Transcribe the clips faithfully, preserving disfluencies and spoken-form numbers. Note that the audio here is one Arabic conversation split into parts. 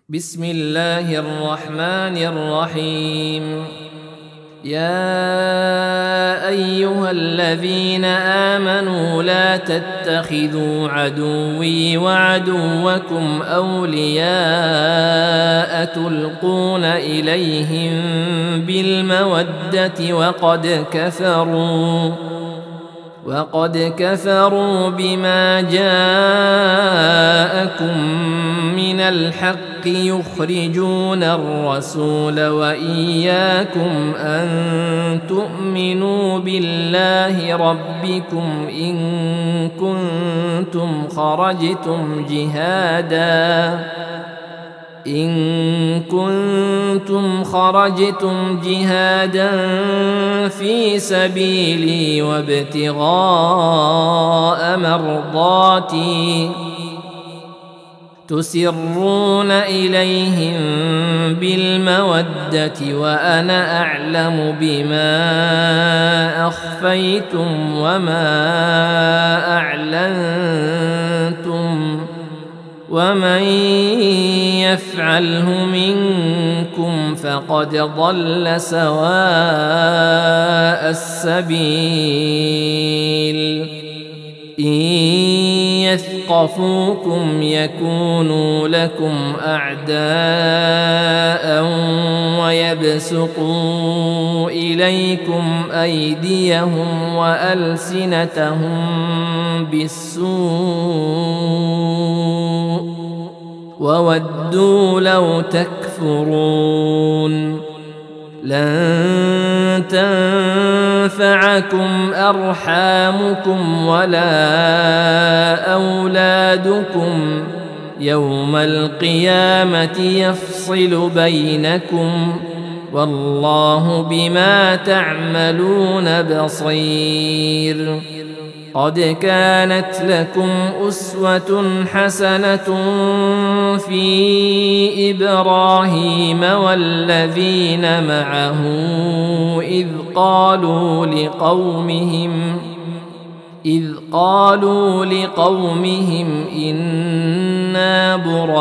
بسم الله الرحمن الرحيم. يا أيها الذين آمنوا لا تتخذوا عدوي وعدوكم أولياء تلقون إليهم بالمودة وقد كفروا وقد كفروا بما جاءكم من الحق يخرجون الرسول وإياكم أن تؤمنوا بالله ربكم إن كنتم خرجتم جهادا إن كنتم خرجتم جهادا في سبيلي وابتغاء مرضاتي تسرون إليهم بالمودة وأنا أعلم بما أخفيتم وما أعلنتم ومن يفعله منكم فقد ضل سواء السبيل. إن يثقفوكم يكونوا لكم أعداء ويبسطوا إليكم أيديهم وألسنتهم بالسوء وودوا لو تكفرون. لن تنفعكم أرحامكم ولا أولادكم يوم القيامة يفصل بينكم والله بما تعملون بصير. قد كانت لكم أسوة حسنة في إبراهيم والذين معه إذ قالوا لقومهم إذ قالوا لقومهم إنا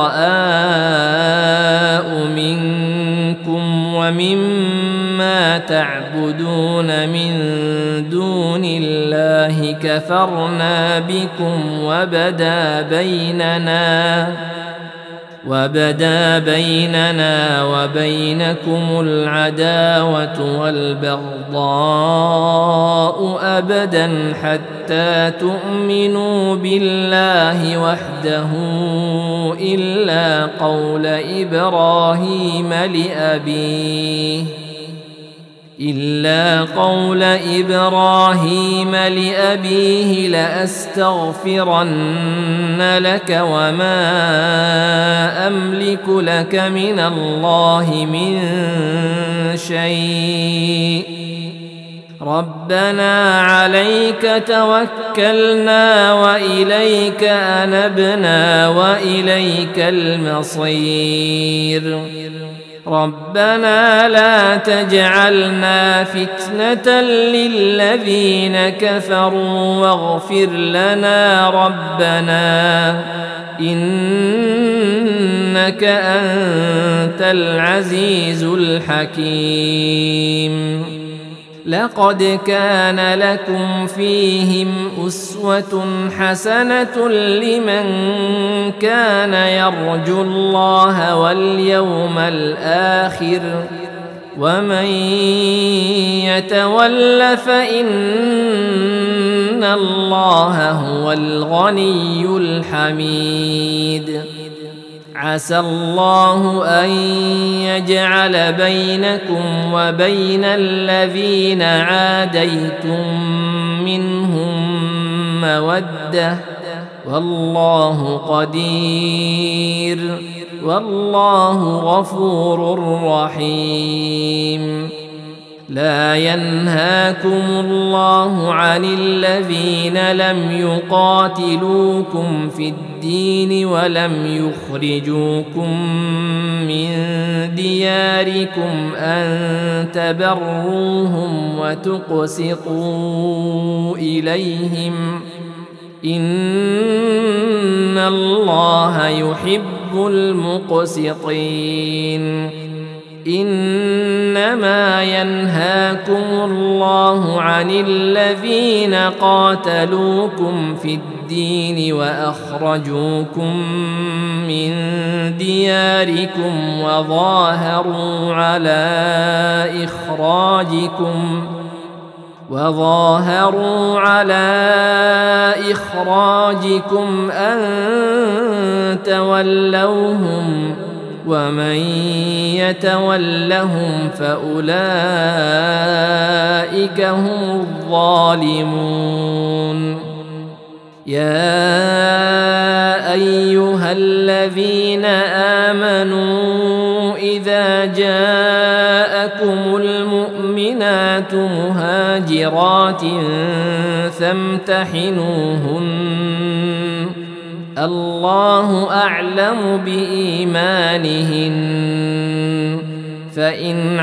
براء منكم ومما تعبدون من دون الله كفرنا بكم وبدا بيننا وبدا بيننا وبينكم العداوة والبغضاء أبدا حتى تؤمنوا بالله وحده إلا قول إبراهيم لأبيه إلا قول إبراهيم لأبيه لأستغفرن لك وما أملك لك من الله من شيء ربنا عليك توكلنا وإليك أنبنا وإليك المصير. ربنا لا تجعلنا فتنة للذين كفروا واغفر لنا ربنا إنك أنت العزيز الحكيم. لقد كان لكم فيهم أسوة حسنة لمن كان يرجو الله واليوم الآخر ومن يتول فإن الله هو الغني الحميد. عسى الله أن يجعل بينكم وبين الذين عاديتم منهم مودة والله قدير والله غفور رحيم. لا ينهاكم الله عن الذين لم يقاتلوكم في الدين ولم يخرجوكم من دياركم أن تبروهم وتقسطوا إليهم إن الله يحب المقسطين إنما ينهاكم الله عن الذين قاتلوكم في الدين وأخرجوكم من دياركم وظاهروا على إخراجكم وظاهروا على إخراجكم أن تولوهم ومن يتولهم فأولئك هم الظالمون يا أيها الذين آمنوا إذا جاءكم المؤمنات مهاجرات فامتحنوهن الله أعلم بإيمانهن فإن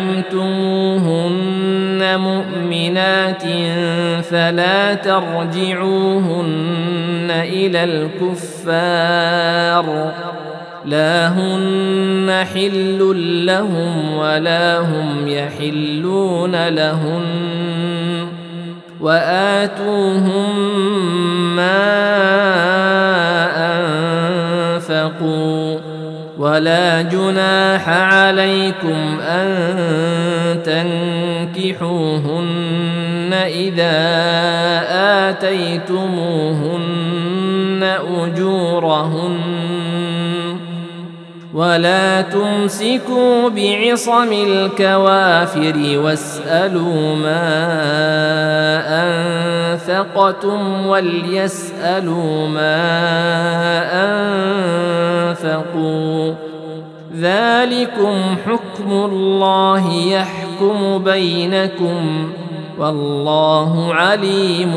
علمتموهن مؤمنات فلا ترجعوهن إلى الكفار لا هن حل لهم ولا هم يحلون لهن وآتوهم ما أنفقوا ولا جناح عليكم أن تنكحوهن إذا آتيتموهن أجورهن ولا تمسكوا بعصم الكوافر واسألوا ما أنفقتم وليسألوا ما أنفقوا ذلكم حكم الله يحكم بينكم والله عليم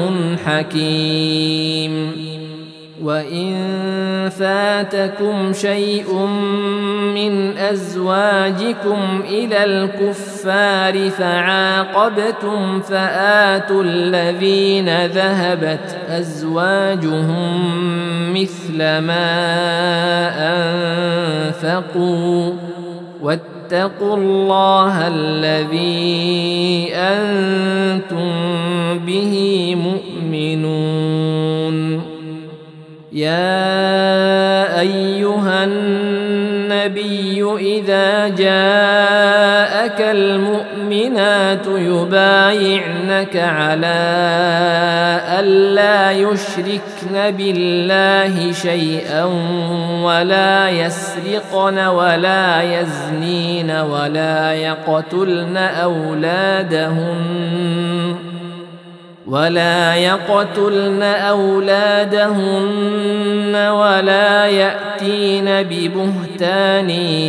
حكيم وإن فاتكم شيء من أزواجكم إلى الكفار فعاقبتم فآتوا الذين ذهبت أزواجهم مثل ما أنفقوا واتقوا الله الذي أنتم به مؤمنون يا أيها النبي إذا جاءك المؤمنات يبايعنك على ألا يشركن بالله شيئا ولا يسرقن ولا يزنين ولا يقتلن أولادهن ولا يقتلن أولادهن ولا يأتين ببهتان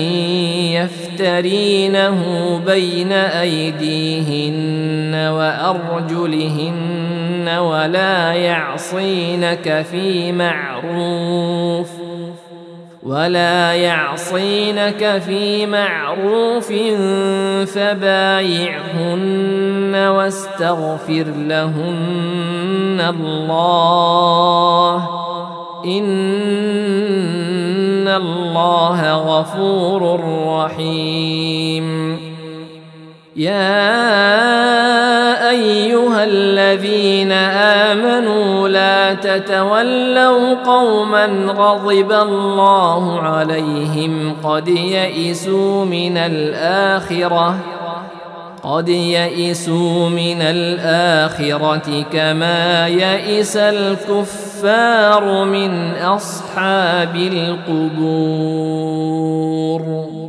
يفترينه بين أيديهن وأرجلهن ولا يعصينك في معروف ولا يعصينك في معروف فبايعهن واستغفر لهن الله إن الله غفور رحيم يا أيها الذين آمنوا لا تتولوا قوما غضب الله عليهم قد يئسوا من الآخرة قد يئسوا من الآخرة كما يئس الكفار من أصحاب القبور.